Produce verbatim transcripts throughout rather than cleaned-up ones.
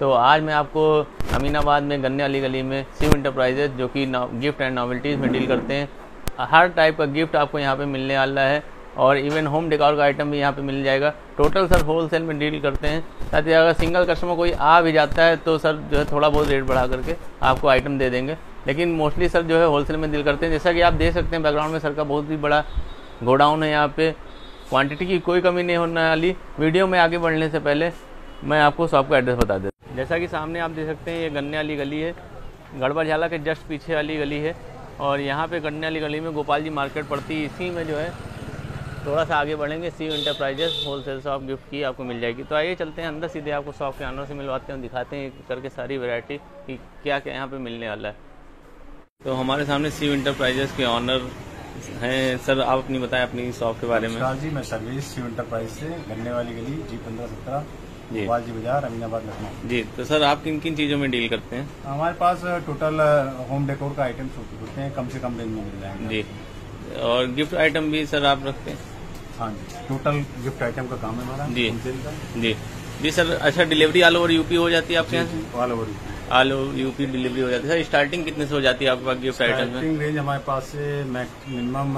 तो आज मैं आपको अमीनाबाद में गन्ने वाली गली में शिव इंटरप्राइजेज जो कि गिफ्ट एंड नॉवेल्टीज़ में डील करते हैं, हर टाइप का गिफ्ट आपको यहाँ पे मिलने वाला है और इवन होम डेकोर का आइटम भी यहाँ पे मिल जाएगा। टोटल सर होलसेल में डील करते हैं, ताकि अगर सिंगल कस्टमर कोई आ भी जाता है तो सर जो है थोड़ा बहुत रेट बढ़ा करके आपको आइटम दे देंगे, लेकिन मोस्टली सर जो है होलसेल में डील करते हैं। जैसा कि आप देख सकते हैं बैकग्राउंड में सर का बहुत ही बड़ा गोडाउन है, यहाँ पे क्वांटिटी की कोई कमी नहीं होने वाली। वीडियो में आगे बढ़ने से पहले मैं आपको शॉप का एड्रेस बता देता हूँ। जैसा कि सामने आप देख सकते हैं ये गन्ने वाली गली है, गड़बड़ झाला के जस्ट पीछे वाली गली है और यहाँ पे गन्ने वाली गली में गोपाल जी मार्केट पड़ती है। इसी में जो है थोड़ा सा आगे बढ़ेंगे Shiv enterprises wholesale shop gift की आपको मिल जाएगी। तो आइए चलते हैं अंदर, सीधे आपको शॉप के ऑनर से मिलवाते हैं, दिखाते हैं करके सारी वैरायटी कि क्या क्या यहाँ पे मिलने वाला है। तो हमारे सामने शिव इंटरप्राइजेस के ऑनर हैं। सर आप अपनी बताएं अपनी शॉप के बारे में। जी मैं सर्विस शिव इंटरप्राइज से, गन्ने वाली गली जी पंद्रह सत्रह जी गोपाल जी बाजार, अमीनाबाद, लखनऊ। जी तो सर आप किन किन चीज़ों में डील करते हैं? हमारे पास टोटल होम डेकोर का आइटम होते हैं, कम से कम रेंज में मिल जाएंगे जी। और गिफ्ट आइटम भी सर आप रखते हैं? हाँ जी, टोटल गिफ्ट आइटम का काम है हमारा जी का। जी जी सर। अच्छा, डिलीवरी ऑल ओवर यूपी हो जाती है आपके यहाँ से? All over all over UP delivery हो जाती है। सर स्टार्टिंग कितने से हो जाती है आपके पास गिफ्ट आइटम में? स्टार्टिंग रेंज हमारे पास से मिनिमम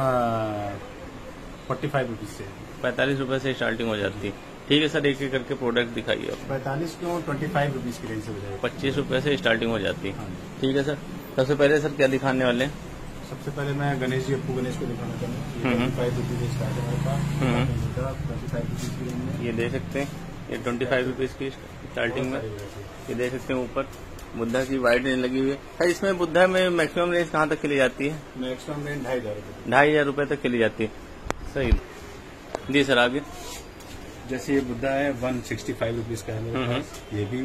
फोर्टी फाइव रुपीज से पैंतालीस रुपए से स्टार्टिंग हो जाती है। ठीक है सर, एक एक करके प्रोडक्ट दिखाइए आप। पैंतालीस क्यों ट्वेंटी फाइव रुपीज की रेंज से हो जाएगी, पच्चीस रुपए से स्टार्टिंग हो जाती है। हाँ। ठीक है सर। सबसे पहले सर क्या दिखाने वाले हैं? सबसे पहले मैं गणेश जी अप्पू गणेश को दिखाना चाहूँगा। ट्वेंटी फाइव रुपीज स्टार्ट है हमारे पास, ट्वेंटी फाइव रुपीज की रेंज में। ये देख सकते हैं, ये ट्वेंटी फाइव रुपीज की स्टार्टिंग में। ये देख सकते हैं ऊपर बुद्धा की वाइड रेंज लगी हुई है। सर इसमें बुद्धा में मैक्सिमम रेंज कहाँ तक चली जाती है? मैक्सिमम रेंज ढाई हजार रुपये ढाई हजार रुपये तक चली जाती है। सही जी सर, आगे। जैसे ये बुद्धा है वन सिक्सटी फाइव रुपीज का है मेरे पास, ये भी।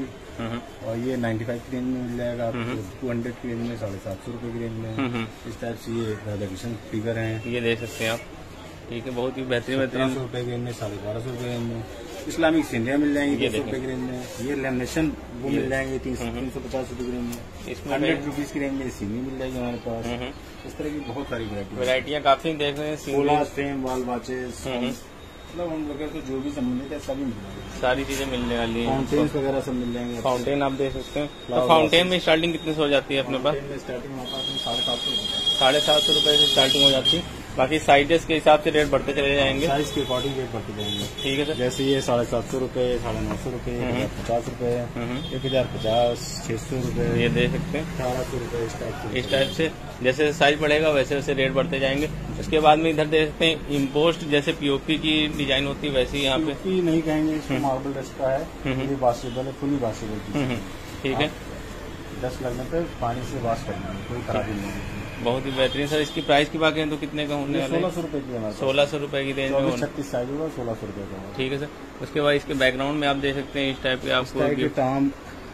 और ये नाइन्टी फाइव की रेंज में मिल जाएगा आपको, टू हंड्रेड की रेंज में, साढ़े सात सौ रूपये की रेंज में। इस टाइप से ये राधा कृष्ण फिगर है, ये देख सकते हैं आप। ठीक है, बहुत ही बेहतरीन बेहतरीन। सौ रुपये की रेंज में, साढ़े बारह सौ रुपये की रेंज में। इस्लामिक सिंधिया मिल जाएंगे दो सौ रुपये की रेंज में। ये लेमिनेशन वो मिल जाएंगे तीन तीन सौ पचास रुपये की रेंज में। इसमें हंड्रेड रुपीज की रेंज में सीनी मिल जाएगी हमारे पास। इस तरह की बहुत सारी वैरायटी वैरायटियाँ काफी देख रहे हैं। सोलह फ्रेम वाल वॉचेस, मतलब उन वगैरह तो जो भी संबंधित है सभी मिल जाएंगे, सारी चीजें मिलने वाली हैं। फाउंटेन वगैरह सब मिल जाएंगे। फाउंटेन आप देख सकते हैं। तो फाउंटेन में स्टार्टिंग कितने से हो जाती है अपने पास? स्टार्टिंग हमारे पास साढ़े सात सौ साढ़े सात सौ रुपए से स्टार्टिंग हो जाती है। बाकी साइजेस के हिसाब से रेट बढ़ते चले जाएंगे, साइज के अकॉर्डिंग रेट बढ़ते जाएंगे। ठीक है सर। जैसे ये साढ़े सात सौ रूपये, साढ़े नौ सौ रूपये, एक हजार पचास रूपये, एक हजार पचास, छह सौ रूपये, ये देख सकते हैं अठारह सौ रूपये। इस टाइप से इस टाइप से जैसे साइज बढ़ेगा वैसे वैसे रेट बढ़ते जाएंगे। उसके बाद में इधर देख सकते हैं इम्पोस्ट, जैसे पीओपी की डिजाइन होती है वैसे ही यहाँ पे। पीओपी नहीं कहेंगे, इसमें मार्बल डस्ट का है, ये वॉशेबल है, फुली वॉशेबल। ठीक है, डस्ट लगने पे पानी से वॉश करना है, कोई खराबी नहीं है। बहुत ही बेहतरीन सर। इसकी प्राइस की बात करें तो कितने का होने वाला है? सोलह सौ रुपए की, सोलह सौ रुपए की रेंज में, छत्तीस साइज होगा, सोलह सौ रुपए का। ठीक है सर। उसके बाद इसके बैकग्राउंड में आप देख सकते हैं इस टाइप के आपको तमाम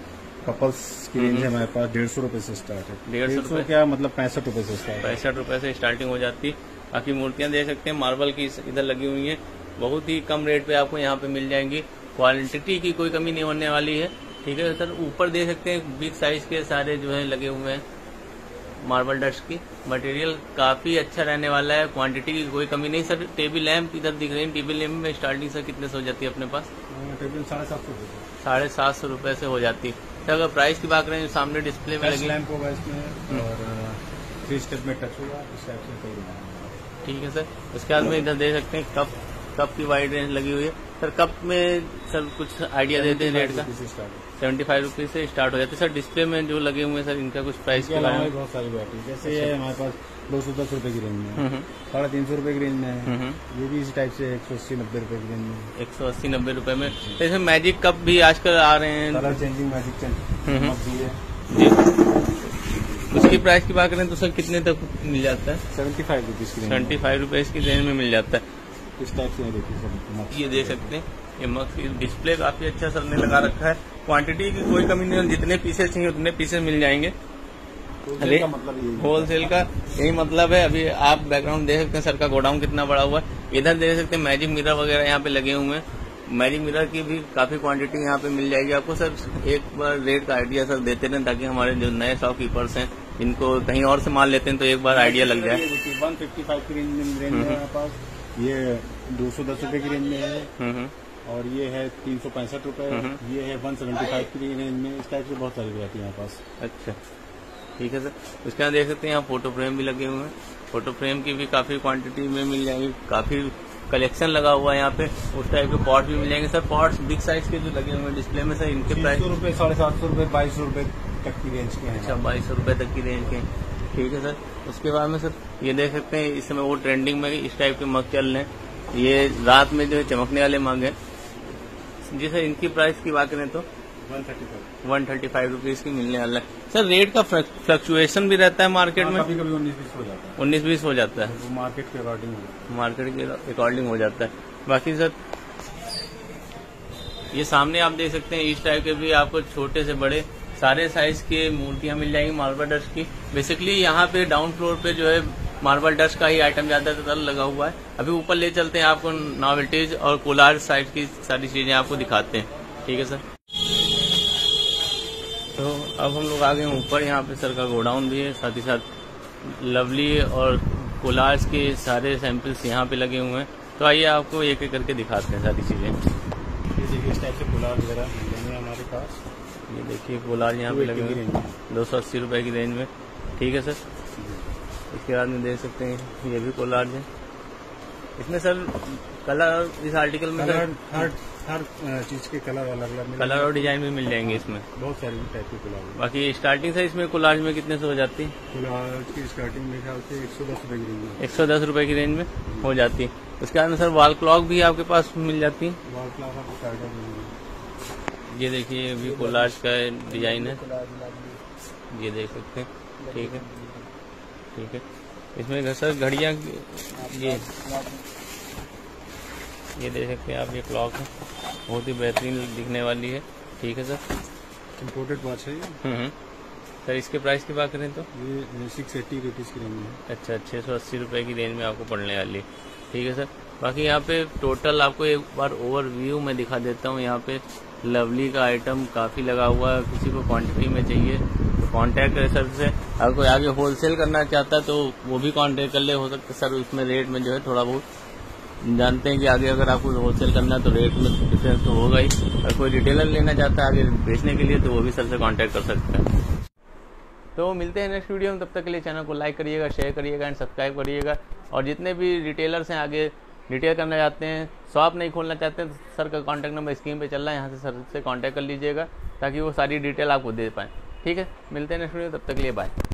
कपल्स की रेंज है हमारे पास, डेढ़ सौ रुपए से स्टार्ट है। डेढ़ सौ रुपए क्या मतलब पैंसठ रुपए से स्टार्ट, पैंसठ रुपए से स्टार्टिंग हो जाती है। बाकी मूर्तियां देख सकते हैं मार्बल की इधर लगी हुई है, बहुत ही कम रेट पे आपको यहाँ पे मिल जाएंगी। क्वालिटी की कोई कमी नहीं होने वाली है। ठीक है सर। ऊपर देख सकते हैं बिग साइज के सारे जो है लगे हुए हैं मार्बल डस्ट की। मटेरियल काफी अच्छा रहने वाला है, क्वांटिटी की कोई कमी नहीं। सर टेबल लैंप इधर दिख रही है, टेबल लैंप में स्टार्टिंग सर कितने से हो जाती है अपने पास? टेबल साढ़े सात सौ साढ़े सात सौ रुपए से हो जाती है। तो अगर प्राइस की बात करें जो सामने डिस्प्ले में लगी लैंप होगा इसमें, और थ्री स्टेप में टच होगा, इस टाइप से कोई। ठीक है सर। उसके बाद में इधर देख सकते हैं कप, कप की वाइड रेंज लगी हुई है। सर कप में सर कुछ आइडिया देते हैं रेट का? सेवेंटी फाइव रुपीज से स्टार्ट हो जाते हैं। सर डिस्प्ले में जो लगे हुए हैं सर इनका कुछ प्राइस के बारे में? बहुत सारी वैरायटी, जैसे ये हमारे पास दो सौ दस रुपए की रेंज में, साढ़े तीन सौ रुपए की रेंज में है। ये भी इसी टाइप से एक सौ अस्सी नब्बे रुपए की रेंज में, एक सौ अस्सी नब्बे रुपए में। तो इसमें मैजिक कप भी आजकल आ रहे हैं, कलर चेंजिंग मैजिक चेंजिंग जी। उसकी प्राइस की बात करें तो सर कितने तक मिल जाता है? सेवेंटी फाइव रुपीज की, सेवेंटी फाइव रुपीज की रेंज में मिल जाता है। इस टाइप से देखिए, ये देख सकते हैं ये मक्स डिस्प्ले काफी अच्छा सर ने लगा रखा है। क्वांटिटी की कोई कमी नहीं है, जितने पीसेस चाहिए उतने पीसेस मिल जाएंगे। होलसेल का मतलब होलसेल का यही मतलब है। अभी आप बैकग्राउंड देख सकते हैं सर का गोडाउन कितना बड़ा हुआ है। इधर देख सकते हैं मैजिक मिरर वगैरह यहाँ पे लगे हुए हैं। मैजिक मिरर की भी काफी क्वांटिटी यहाँ पे मिल जाएगी आपको। सर एक बार रेट का आइडिया सर देते रहें, ताकि हमारे जो नए शॉपकीपर्स हैं इनको कहीं और से माल लेते हैं तो एक बार आइडिया लग जाए। वन फिफ्टी फाइव की रेंज में है हमारे पास, ये दो सौ दस रुपए की रेंज में है, और ये है तीन सौ पैंसठ रुपये, ये है वन सेवेंटी फाइव की रेंज में। इस टाइप से बहुत सारी वैरायटी है यहाँ पास। अच्छा ठीक है सर। उसके बाद देख सकते हैं यहाँ फोटो फ्रेम भी लगे हुए हैं। फोटो फ्रेम की भी काफ़ी क्वांटिटी में मिल जाएगी, काफ़ी कलेक्शन लगा हुआ है यहाँ पे। उस टाइप के पॉट भी मिल जाएंगे सर। पॉट्स बिग साइज के जो लगे हुए हैं डिस्प्ले में सर, इनके प्राइस सौ रुपये, साढ़े सात सौ रुपये, बाईस सौ रुपये तक की रेंज के हैं। अच्छा, बाईस सौ रुपये तक की रेंज के। ठीक है सर। उसके बाद में सर ये देख सकते हैं इस समय वो ट्रेंडिंग में इस टाइप के मग चल रहे हैं। ये रात में जो है चमकने वाले मग हैं जी सर। इनकी प्राइस की बात करें तो one thirty five one thirty five rupees की मिलने वाला है सर। रेट का फ्लक्चुएशन भी रहता है मार्केट में, कभी कभी उन्नीस बीस हो जाता है। उन्नीस बीस हो जाता है, वो मार्केट के अकॉर्डिंग हो जाता है। मार्केट के अकॉर्डिंग हो जाता है। बाकी सर ये सामने आप देख सकते हैं इस टाइप के भी आपको छोटे से बड़े सारे साइज के मूर्तियां मिल जाएंगी मार्बल डस्ट की। बेसिकली यहाँ पे डाउन फ्लोर पे जो है मार्बल डस्ट का ही आइटम ज्यादातर लगा हुआ है। अभी ऊपर ले चलते हैं, आपको नॉवेल्टीज और कोलार साइड की सारी चीजें आपको दिखाते हैं। ठीक है सर। तो अब हम लोग आ गए ऊपर। यहाँ पे सर का गोडाउन भी है, साथ ही साथ लवली और कोलार्स के सारे सैंपल्स यहाँ पे लगे हुए हैं। तो आइए आपको एक एक करके दिखाते हैं सारी चीजें। ये देखिए इस टाइप से कोलार वगैरह मिलेंगे हमारे पास। ये देखिए कोलार यहाँ पे लगे हुए हैं दो सौ अस्सी रुपए की रेंज में। ठीक है सर। इसके बाद में देख सकते हैं ये भी कोलार है। इसमें सर कलर इस आर्टिकल में कलर, हर हर चीज के कलर अलग अलग कलर और डिजाइन भी मिल जाएंगे इसमें, बहुत सारी टाइप के कोलार। बाकी स्टार्टिंग से इसमें कोलार में कितने से हो जाती है? कोलार की स्टार्टिंग मेरे ख्याल से एक सौ दस रुपए की रेंज में एक सौ दस रुपए की रेंज में हो जाती है। उसके बाद में सर वॉल क्लॉक भी आपके पास मिल जाती है। वॉल क्लॉक आपको स्टार्टिंग ये देखिए ये भी कोलार का डिजाइन है, ये देख सकते हैं। ठीक है ठीक है। इसमें सर घड़ियाँ ये ये देख सकते हैं आप, ये क्लॉक है, बहुत ही बेहतरीन दिखने वाली है। ठीक है सर। इम्पोर्टेड वॉच है ये। हम्म सर इसके प्राइस की बात करें तो ये सिक्स एट्टी रुपीज़ की रेंज में। अच्छा, छः सौ अस्सी रुपये की रेंज में आपको पड़ने वाली है। ठीक है सर। बाकी यहाँ पे टोटल आपको एक बार ओवरव्यू में दिखा देता हूँ। यहाँ पे लवली का आइटम काफ़ी लगा हुआ है। किसी को क्वांटिटी में चाहिए तो कांटेक्ट करें सर से। अगर कोई आगे होलसेल करना चाहता है तो वो भी कांटेक्ट कर ले, हो सकता है सर उसमें रेट में जो है थोड़ा बहुत जानते हैं कि आगे अगर आपको होलसेल करना है तो रेट में डिफरेंस तो होगा ही। अगर कोई रिटेलर लेना चाहता है आगे बेचने के लिए तो वो भी सर से कांटेक्ट कर सकते हैं। तो मिलते हैं नेक्स्ट वीडियो में, तब तक के लिए चैनल को लाइक करिएगा, शेयर करिएगा एंड सब्सक्राइब करिएगा। और जितने भी रिटेलर्स हैं आगे रिटेल करना चाहते हैं, शॉप नहीं खोलना चाहते हैं, तो सर का कॉन्टैक्ट नंबर स्क्रीन पे चल रहा है, यहाँ से सर से कॉन्टैक्ट कर लीजिएगा ताकि वो सारी डिटेल आपको दे पाएँ। ठीक है, मिलते हैं नेक्स्ट वीडियो, तब तक के लिए बाय।